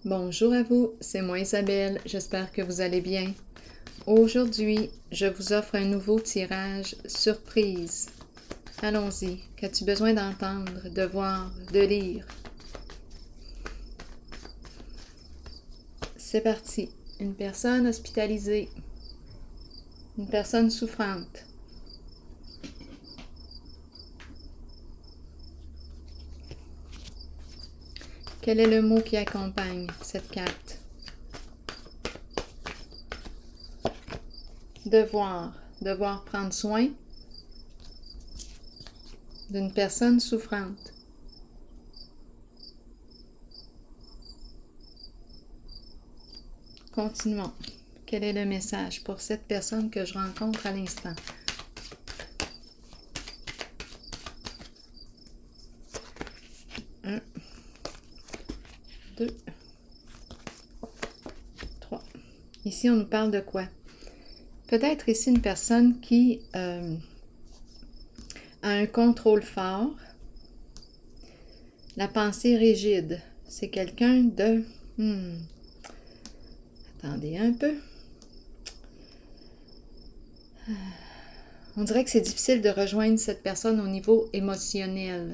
Bonjour à vous, c'est moi Isabelle, j'espère que vous allez bien. Aujourd'hui, je vous offre un nouveau tirage surprise. Allons-y, qu'as-tu besoin d'entendre, de voir, de lire? C'est parti. Une personne hospitalisée, une personne souffrante. Quel est le mot qui accompagne cette carte? Devoir prendre soin d'une personne souffrante. Continuons. Quel est le message pour cette personne que je rencontre à l'instant? Un, 2, 3. Ici, on nous parle de quoi? Peut-être ici une personne qui a un contrôle fort, la pensée rigide. C'est quelqu'un de... Attendez un peu. On dirait que c'est difficile de rejoindre cette personne au niveau émotionnel.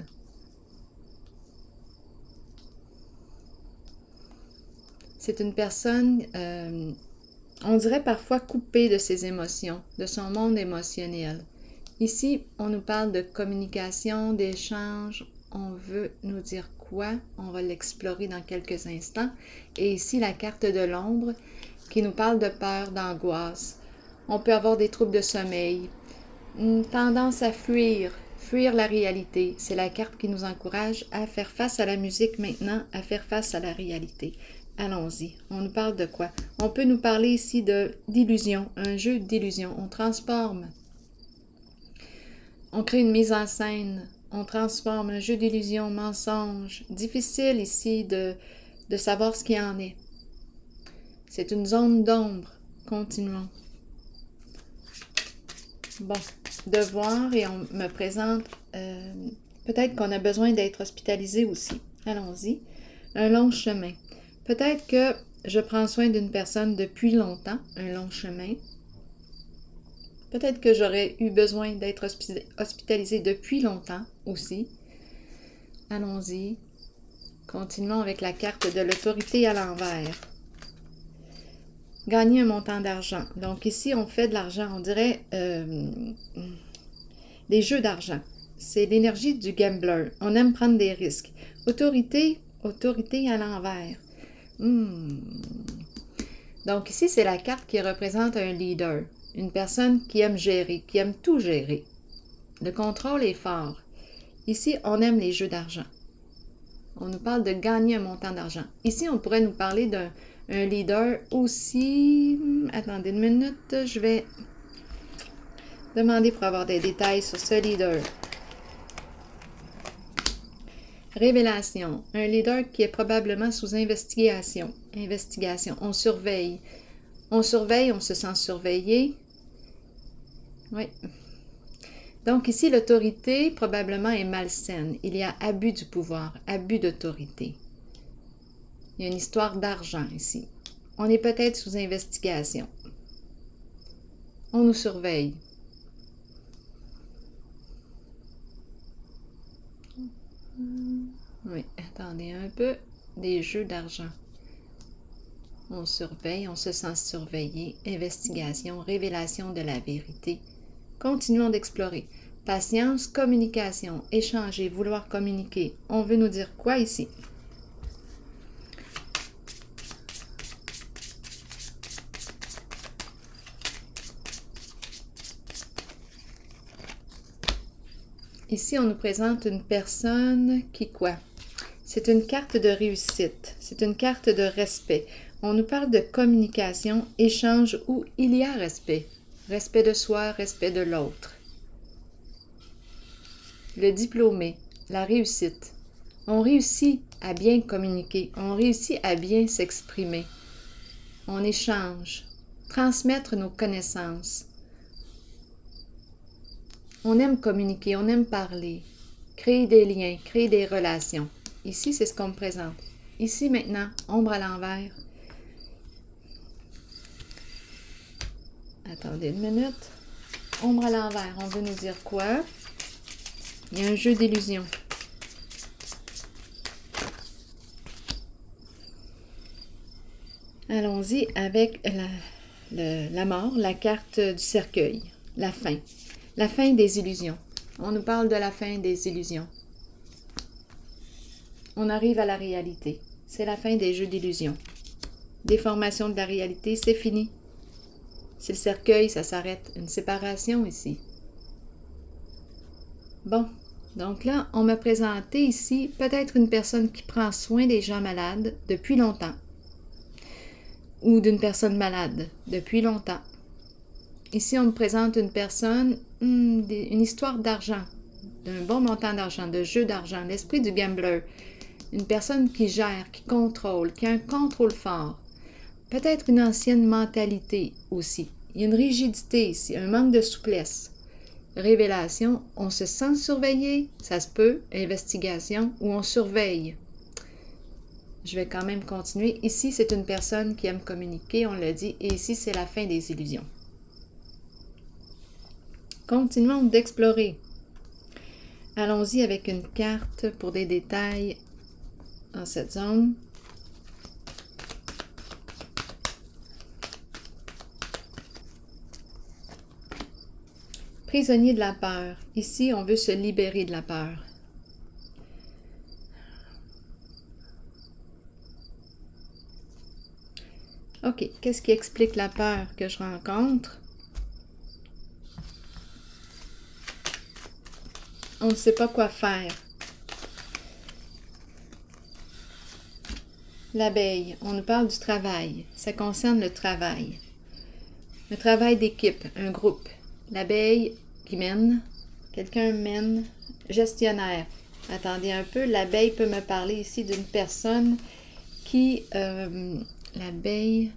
C'est une personne, on dirait parfois coupée de ses émotions, de son monde émotionnel. Ici, on nous parle de communication, d'échange. On veut nous dire quoi? On va l'explorer dans quelques instants. Et ici, la carte de l'ombre qui nous parle de peur, d'angoisse. On peut avoir des troubles de sommeil, une tendance à fuir la réalité. C'est la carte qui nous encourage à faire face à la musique maintenant, à faire face à la réalité. Allons-y. On nous parle de quoi? On peut nous parler ici d'illusion, un jeu d'illusion. On transforme. On crée une mise en scène. On transforme un jeu d'illusion, mensonge. Difficile ici de savoir ce qu'il en est. C'est une zone d'ombre. Continuons. Bon, devoir, et on me présente, peut-être qu'on a besoin d'être hospitalisé aussi. Allons-y. Un long chemin. Peut-être que je prends soin d'une personne depuis longtemps, un long chemin. Peut-être que j'aurais eu besoin d'être hospitalisé depuis longtemps aussi. Allons-y. Continuons avec la carte de l'autorité à l'envers. Gagner un montant d'argent. Donc ici, on fait de l'argent. On dirait des jeux d'argent. C'est l'énergie du gambler. On aime prendre des risques. Autorité à l'envers. Donc ici, c'est la carte qui représente un leader. Une personne qui aime gérer, qui aime tout gérer. Le contrôle est fort. Ici, on aime les jeux d'argent. On nous parle de gagner un montant d'argent. Ici, on pourrait nous parler d'un leader aussi... Attendez une minute, je vais demander pour avoir des détails sur ce leader. Révélation. Un leader qui est probablement sous investigation. On surveille. On surveille, on se sent surveillé. Oui. Donc ici, l'autorité probablement est malsaine. Il y a abus du pouvoir, abus d'autorité. Il y a une histoire d'argent ici. On est peut-être sous investigation. On nous surveille. Oui, attendez un peu. Des jeux d'argent. On surveille, on se sent surveillé. Investigation, révélation de la vérité. Continuons d'explorer. Patience, communication, échanger, vouloir communiquer. On veut nous dire quoi ici? Ici, on nous présente une personne qui quoi? C'est une carte de réussite. C'est une carte de respect. On nous parle de communication, échange où il y a respect. Respect de soi, respect de l'autre. Le diplômé, la réussite. On réussit à bien communiquer. On réussit à bien s'exprimer. On échange. Transmettre nos connaissances. On aime communiquer, on aime parler. Créer des liens, créer des relations. Ici, c'est ce qu'on me présente. Ici, maintenant, ombre à l'envers. Attendez une minute. Ombre à l'envers, on veut nous dire quoi? Il y a un jeu d'illusion. Allons-y avec la mort, la carte du cercueil, la fin des illusions. On nous parle de la fin des illusions. On arrive à la réalité. C'est la fin des jeux d'illusions. Déformation de la réalité, c'est fini. C'est le cercueil, ça s'arrête. Une séparation ici. Bon, donc là, on m'a présenté ici peut-être une personne qui prend soin des gens malades depuis longtemps. Ou d'une personne malade depuis longtemps. Ici, on me présente une personne, une histoire d'argent, d'un bon montant d'argent, de jeu d'argent, l'esprit du gambler. Une personne qui gère, qui contrôle, qui a un contrôle fort. Peut-être une ancienne mentalité aussi. Il y a une rigidité ici, un manque de souplesse. Révélation, on se sent surveillé, ça se peut. Investigation, où on surveille. Je vais quand même continuer. Ici, c'est une personne qui aime communiquer, on l'a dit, et ici, c'est la fin des illusions. Continuons d'explorer. Allons-y avec une carte pour des détails dans cette zone. Prisonnier de la peur. Ici, on veut se libérer de la peur. OK, qu'est-ce qui explique la peur que je rencontre? On ne sait pas quoi faire. L'abeille, on nous parle du travail. Ça concerne le travail. Le travail d'équipe, un groupe. L'abeille qui mène, quelqu'un mène, gestionnaire. Attendez un peu, l'abeille peut me parler ici d'une personne qui... l'abeille,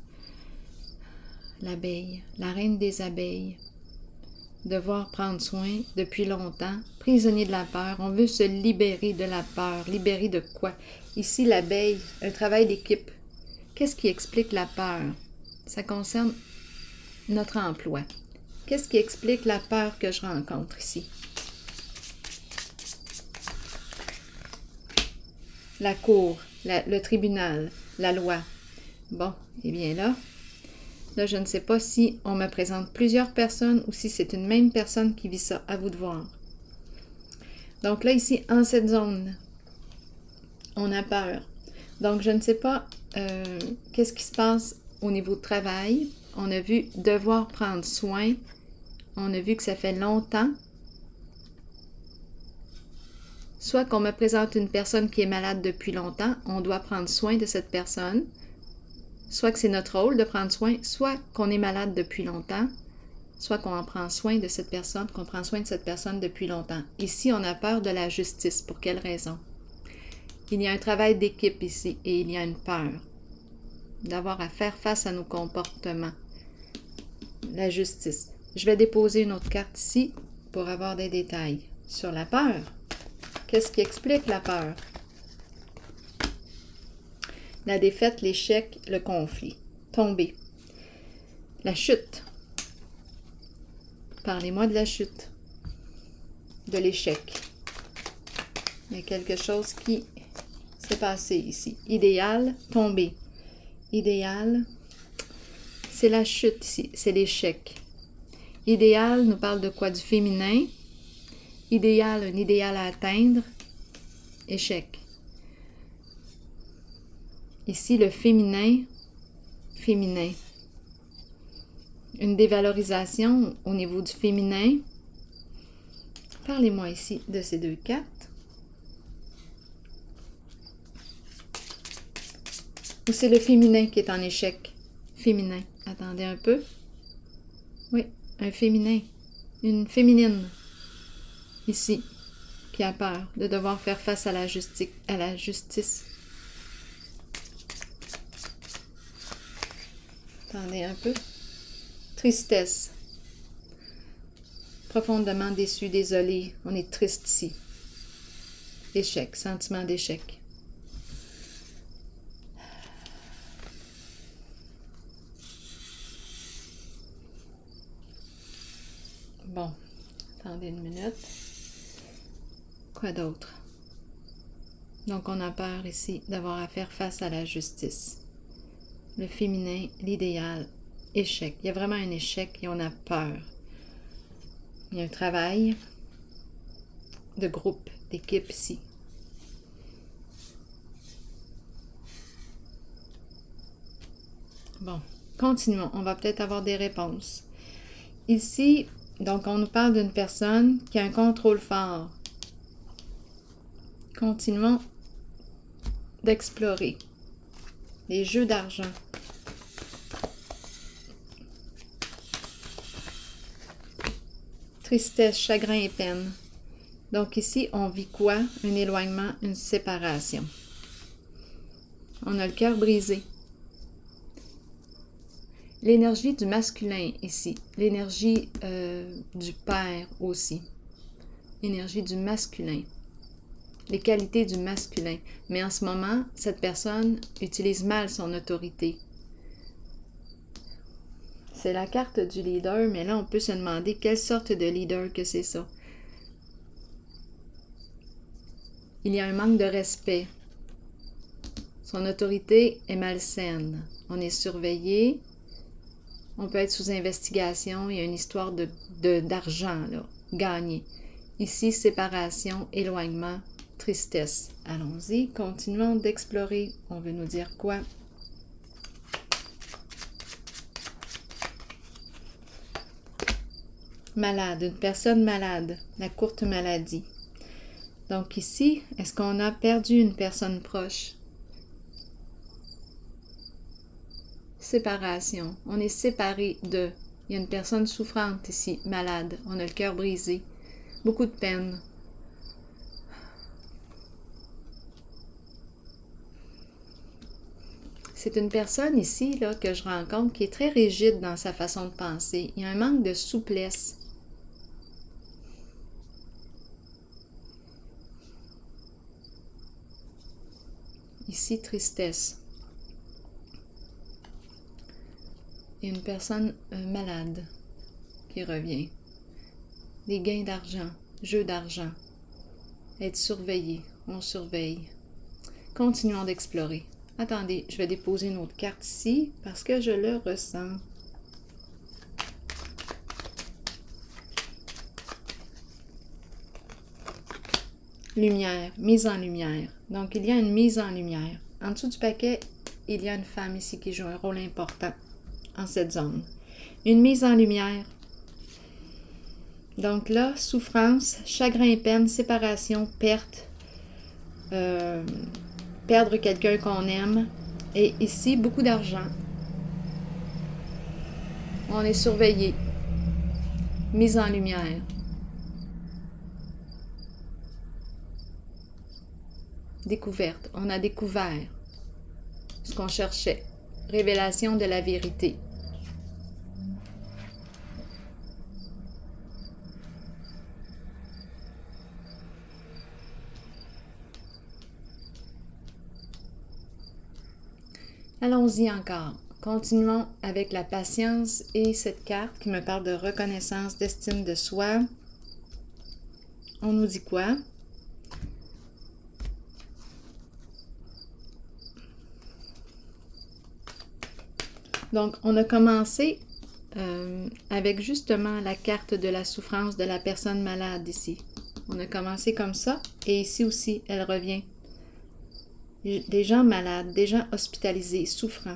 la reine des abeilles. Devoir prendre soin depuis longtemps, prisonnier de la peur. On veut se libérer de la peur. Libérer de quoi? Ici, l'abeille, un travail d'équipe. Qu'est-ce qui explique la peur? Ça concerne notre emploi. Qu'est-ce qui explique la peur que je rencontre ici? La cour, le tribunal, la loi. Bon, eh bien là, je ne sais pas si on me présente plusieurs personnes ou si c'est une même personne qui vit ça. À vous de voir. Donc là, ici, en cette zone, on a peur. Donc, je ne sais pas qu'est-ce qui se passe au niveau de travail. On a vu devoir prendre soin. On a vu que ça fait longtemps. Soit qu'on me présente une personne qui est malade depuis longtemps, on doit prendre soin de cette personne. Soit que c'est notre rôle de prendre soin, soit qu'on est malade depuis longtemps, soit qu'on en prend soin de cette personne, qu'on prend soin de cette personne depuis longtemps. Ici, on a peur de la justice. Pour quelle raison? Il y a un travail d'équipe ici et il y a une peur d'avoir à faire face à nos comportements. La justice. Je vais déposer une autre carte ici pour avoir des détails sur la peur. Qu'est-ce qui explique la peur? La défaite, l'échec, le conflit. Tomber. La chute. Parlez-moi de la chute. De l'échec. Il y a quelque chose qui s'est passé ici. Idéal, tomber. Idéal, c'est la chute ici, c'est l'échec. Idéal nous parle de quoi? Du féminin. Idéal, un idéal à atteindre. Échec. Ici, le féminin. Féminin. Une dévalorisation au niveau du féminin. Parlez-moi ici de ces deux cartes. Ou c'est le féminin qui est en échec? Féminin. Attendez un peu. Oui, un féminin. Une féminine. Ici. Qui a peur de devoir faire face à la justice. Attendez un peu. Tristesse. Profondément déçu, désolé. On est triste ici. Échec, sentiment d'échec. Bon, attendez une minute. Quoi d'autre? Donc, on a peur ici d'avoir à faire face à la justice. Le féminin, l'idéal, échec. Il y a vraiment un échec et on a peur. Il y a un travail de groupe, d'équipe ici. Bon, continuons. On va peut-être avoir des réponses. Ici, donc, on nous parle d'une personne qui a un contrôle fort. Continuons d'explorer. Les jeux d'argent. Tristesse, chagrin et peine. Donc ici, on vit quoi? Un éloignement, une séparation. On a le cœur brisé. L'énergie du masculin ici. L'énergie du père aussi. L'énergie du masculin. Les qualités du masculin. Mais en ce moment, cette personne utilise mal son autorité. C'est la carte du leader, mais là, on peut se demander quelle sorte de leader que c'est ça. Il y a un manque de respect. Son autorité est malsaine. On est surveillé. On peut être sous investigation. Il y a une histoire d'argent, là, gagné. Ici, séparation, éloignement, tristesse. Allons-y, continuons d'explorer. On veut nous dire quoi? Malade, une personne malade, la courte maladie. Donc ici, est-ce qu'on a perdu une personne proche? Séparation, on est séparé de. Il y a une personne souffrante ici, malade, on a le cœur brisé, beaucoup de peine. C'est une personne ici là, que je rencontre qui est très rigide dans sa façon de penser. Il y a un manque de souplesse. Ici, tristesse. Il y a une personne malade qui revient. Des gains d'argent, jeu d'argent. Être surveillé, on surveille. Continuons d'explorer. Attendez, je vais déposer une autre carte ici parce que je le ressens. Lumière, mise en lumière. Donc, il y a une mise en lumière. En dessous du paquet, il y a une femme ici qui joue un rôle important en cette zone. Une mise en lumière. Donc là, souffrance, chagrin et peine, séparation, perte, perdre quelqu'un qu'on aime. Et ici, beaucoup d'argent. On est surveillé. Mise en lumière. Découverte. On a découvert ce qu'on cherchait. Révélation de la vérité. Allons-y encore. Continuons avec la patience et cette carte qui me parle de reconnaissance, d'estime de soi. On nous dit quoi? Donc, on a commencé avec justement la carte de la souffrance de la personne malade ici. On a commencé comme ça et ici aussi, elle revient. Des gens malades, des gens hospitalisés, souffrants.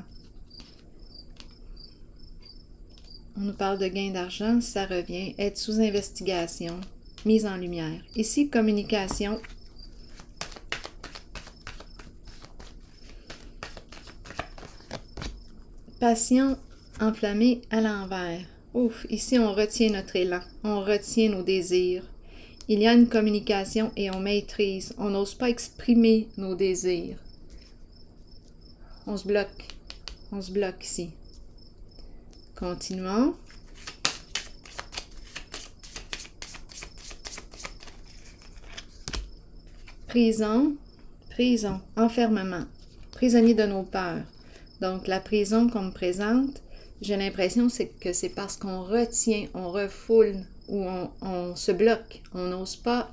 On nous parle de gain d'argent, ça revient. Être sous investigation, mise en lumière. Ici, communication. Passion enflammée à l'envers. Ouf, ici on retient notre élan, on retient nos désirs. Il y a une communication et on maîtrise. On n'ose pas exprimer nos désirs. On se bloque ici. Continuons. Prison, enfermement, prisonnier de nos peurs. Donc la prison qu'on me présente, j'ai l'impression que c'est parce qu'on retient, on refoule où on se bloque, on n'ose pas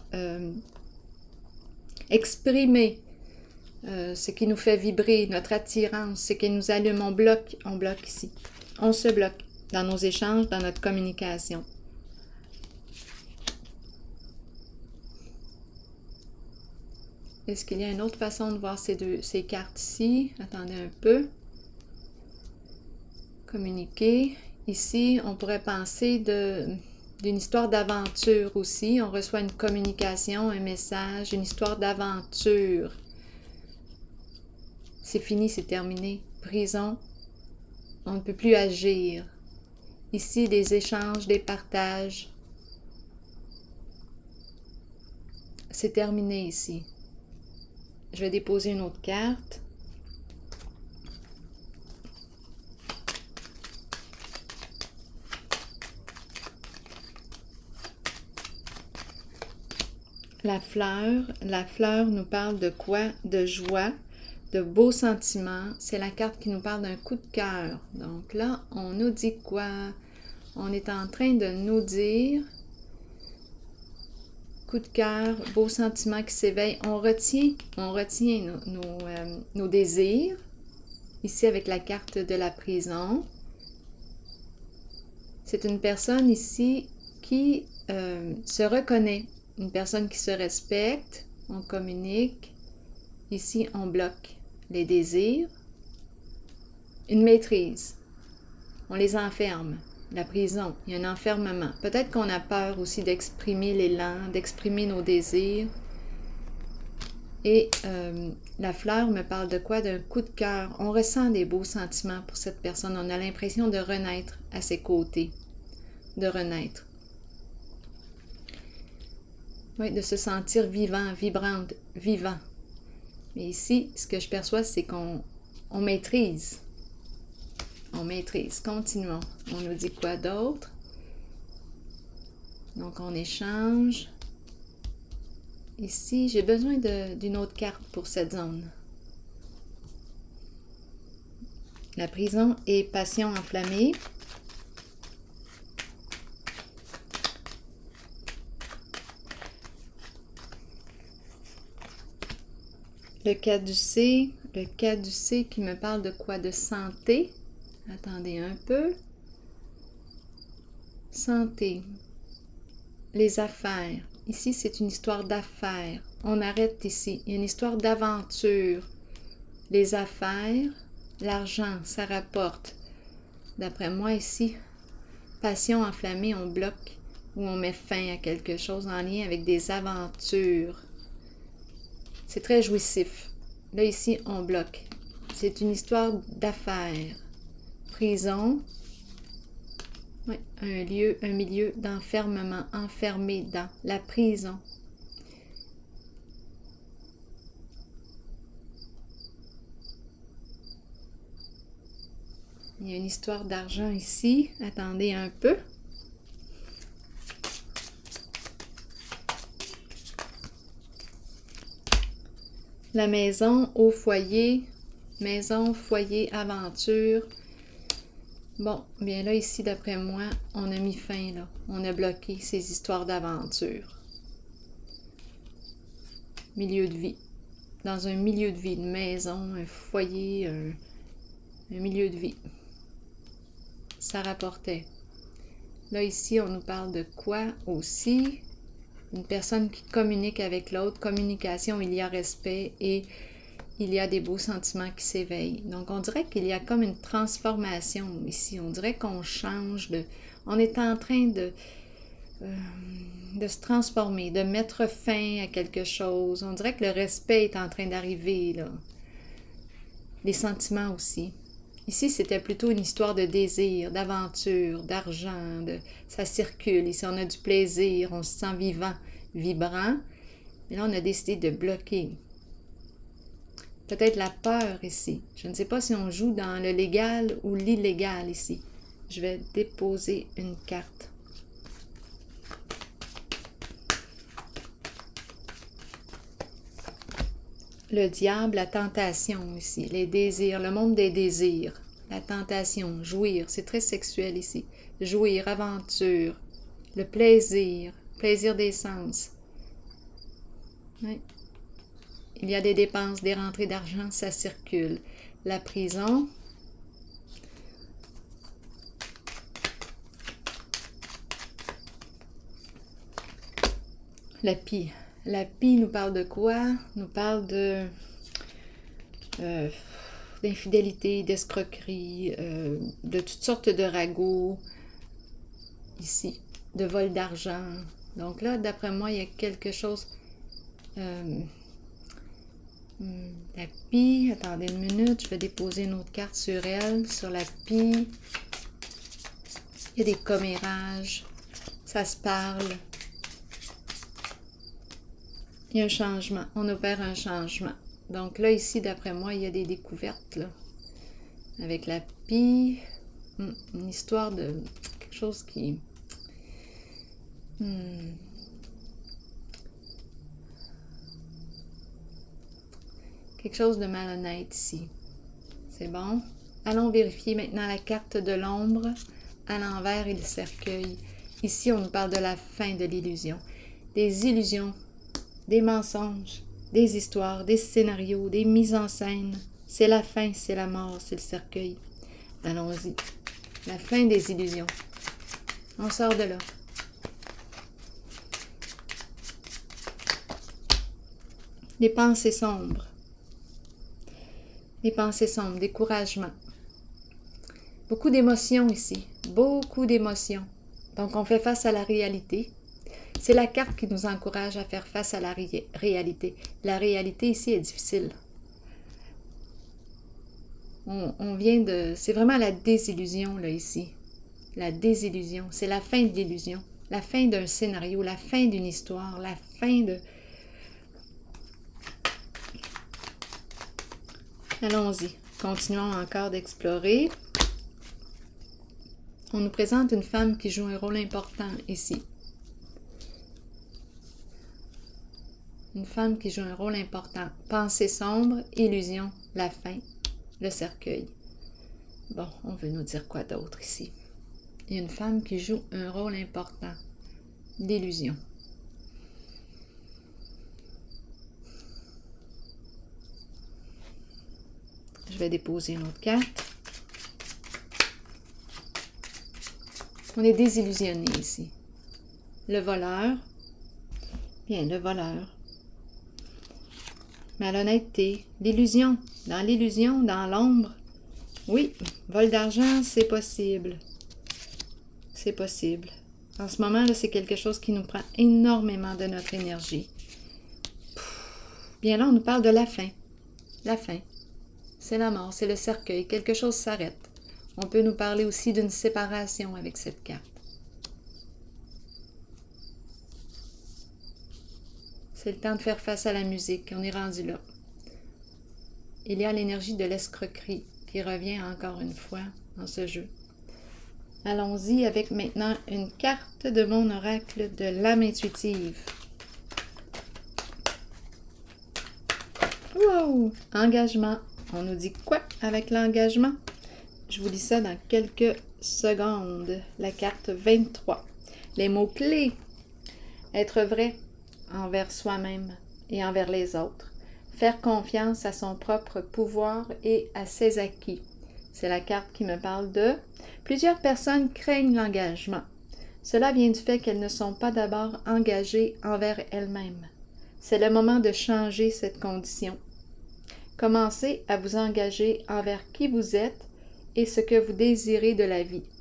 exprimer ce qui nous fait vibrer, notre attirance, ce qui nous allume, on bloque ici. On se bloque dans nos échanges, dans notre communication. Est-ce qu'il y a une autre façon de voir ces cartes ici? Attendez un peu. Communiquer. Ici, on pourrait penser d'une histoire d'aventure aussi. On reçoit une communication, un message, une histoire d'aventure. C'est fini, c'est terminé. Prison, on ne peut plus agir. Ici, des échanges, des partages. C'est terminé ici. Je vais déposer une autre carte. La fleur nous parle de quoi? De joie, de beaux sentiments. C'est la carte qui nous parle d'un coup de cœur. Donc là, on nous dit quoi? On est en train de nous dire coup de cœur, beaux sentiments qui s'éveillent. On retient nos désirs. Ici, avec la carte de la prison. C'est une personne ici qui se reconnaît. Une personne qui se respecte. On communique. Ici, on bloque les désirs. Une maîtrise. On les enferme. La prison, il y a un enfermement. Peut-être qu'on a peur aussi d'exprimer l'élan, d'exprimer nos désirs. Et la fleur me parle de quoi? D'un coup de cœur. On ressent des beaux sentiments pour cette personne. On a l'impression de renaître à ses côtés. De renaître. Oui, de se sentir vivant, vibrante, vivant. Mais ici, ce que je perçois, c'est qu'on maîtrise. On maîtrise. Continuons. On nous dit quoi d'autre? Donc, on échange. Ici, j'ai besoin d'une autre carte pour cette zone. La prison et passion enflammée. Le caducée qui me parle de quoi? De santé. Attendez un peu. Santé. Les affaires. Ici, c'est une histoire d'affaires. On arrête ici. Il y a une histoire d'aventure. Les affaires, l'argent, ça rapporte. D'après moi, ici, passion enflammée, on bloque ou on met fin à quelque chose en lien avec des aventures. C'est très jouissif. Là, ici, on bloque. C'est une histoire d'affaires. Prison. Oui, un milieu d'enfermement, enfermé dans la prison. Il y a une histoire d'argent ici. Attendez un peu. La maison au foyer. Maison, foyer, aventure. Bon, bien là, ici, d'après moi, on a mis fin, là. On a bloqué ces histoires d'aventure. Milieu de vie. Dans un milieu de vie, une maison, un foyer, un milieu de vie. Ça rapportait. Là, ici, on nous parle de quoi aussi? Une personne qui communique avec l'autre. Communication, il y a respect et il y a des beaux sentiments qui s'éveillent. Donc, on dirait qu'il y a comme une transformation ici. On dirait qu'on change de... On est en train de se transformer, de mettre fin à quelque chose. On dirait que le respect est en train d'arriver, là. Les sentiments aussi. Ici, c'était plutôt une histoire de désir, d'aventure, d'argent, ça circule. Ici, on a du plaisir, on se sent vivant, vibrant. Et là, on a décidé de bloquer. Peut-être la peur ici. Je ne sais pas si on joue dans le légal ou l'illégal ici. Je vais déposer une carte. Le diable, la tentation ici, les désirs, le monde des désirs, la tentation, jouir, c'est très sexuel ici. Jouir, aventure, le plaisir, plaisir des sens. Oui. Il y a des dépenses, des rentrées d'argent, ça circule. La prison. La pie. La pie nous parle de quoi? Nous parle de d'infidélité, d'escroquerie, de toutes sortes de ragots. Ici, de vol d'argent. Donc là, d'après moi, il y a quelque chose... la pie, attendez une minute, je vais déposer une autre carte sur elle, sur la pie. Il y a des commérages, ça se parle. Il y a un changement, on opère un changement. Donc là, ici, d'après moi, il y a des découvertes, là. Avec la pie, une histoire de quelque chose qui... Quelque chose de malhonnête ici. C'est bon? Allons vérifier maintenant la carte de l'ombre. À l'envers et le cercueil. Ici, on nous parle de la fin de l'illusion. Des illusions, des mensonges, des histoires, des scénarios, des mises en scène. C'est la fin, c'est la mort, c'est le cercueil. Allons-y. La fin des illusions. On sort de là. Les pensées sombres. Les pensées sombres, découragement. Beaucoup d'émotions ici. Beaucoup d'émotions. Donc, on fait face à la réalité. C'est la carte qui nous encourage à faire face à la réalité. La réalité ici est difficile. On vient de... C'est vraiment la désillusion, là, ici. La désillusion. C'est la fin de l'illusion. La fin d'un scénario. La fin d'une histoire. La fin de... Allons-y. Continuons encore d'explorer. On nous présente une femme qui joue un rôle important ici. Une femme qui joue un rôle important. Pensée sombre, illusion, la fin, le cercueil. Bon, on veut nous dire quoi d'autre ici? Il y a une femme qui joue un rôle important. L'illusion. Je vais déposer une autre carte. On est désillusionné ici. Le voleur. Bien, le voleur. Malhonnêteté. L'illusion. Dans l'ombre. Oui, vol d'argent, c'est possible. C'est possible. En ce moment, là, c'est quelque chose qui nous prend énormément de notre énergie. Bien là, on nous parle de la fin. La fin. C'est la mort, c'est le cercueil. Quelque chose s'arrête. On peut nous parler aussi d'une séparation avec cette carte. C'est le temps de faire face à la musique. On est rendu là. Il y a l'énergie de l'escroquerie qui revient encore une fois dans ce jeu. Allons-y avec maintenant une carte de mon oracle de l'âme intuitive. Wow! Engagement. On nous dit quoi avec l'engagement? Je vous lis ça dans quelques secondes. La carte 23. Les mots-clés. Être vrai envers soi-même et envers les autres. Faire confiance à son propre pouvoir et à ses acquis. C'est la carte qui me parle de... Plusieurs personnes craignent l'engagement. Cela vient du fait qu'elles ne sont pas d'abord engagées envers elles-mêmes. C'est le moment de changer cette condition. Commencez à vous engager envers qui vous êtes et ce que vous désirez de la vie.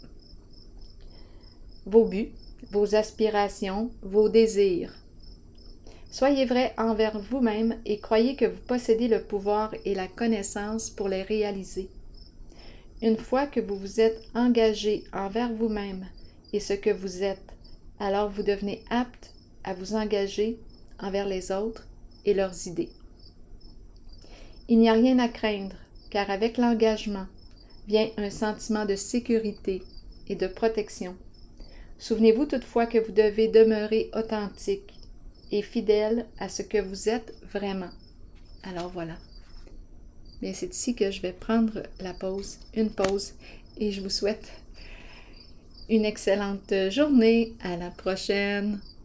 Vos buts, vos aspirations, vos désirs. Soyez vrai envers vous-même et croyez que vous possédez le pouvoir et la connaissance pour les réaliser. Une fois que vous vous êtes engagé envers vous-même et ce que vous êtes, alors vous devenez apte à vous engager envers les autres et leurs idées. Il n'y a rien à craindre, car avec l'engagement vient un sentiment de sécurité et de protection. Souvenez-vous toutefois que vous devez demeurer authentique et fidèle à ce que vous êtes vraiment. Alors voilà. Bien, c'est ici que je vais prendre la pause, une pause, et je vous souhaite une excellente journée. À la prochaine.